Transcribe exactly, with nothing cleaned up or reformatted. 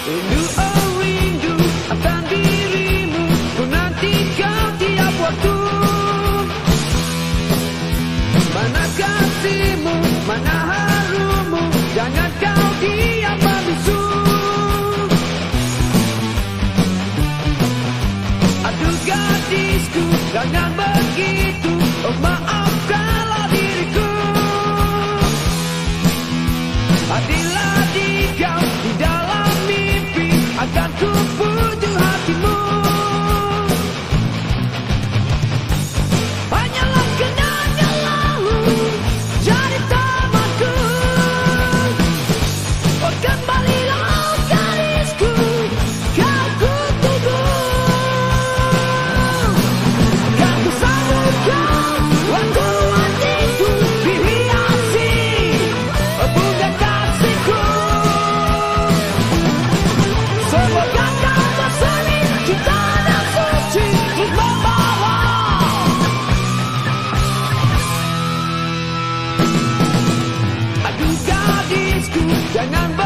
Rindu, oh rindu akan dirimu, ku nanti kau tiap waktu. Mana kasihmu, mana harummu, jangan kau diam membisu. Aduh gadisku, jangan begitu, oh maafkanlah diriku. Hadirlah di kau di dalam mimpi, akan ku puju hatimu. Hanyalah kenangan lalu jadi tamanku. Oh kembalilah gadisku, kau ku tunggu. Kan ku sambut kau waktu hatiku dihiasi bunga kasihku. Semoga kau bersemi cinta dan suci untuk membawa. Aduh gadisku, jangan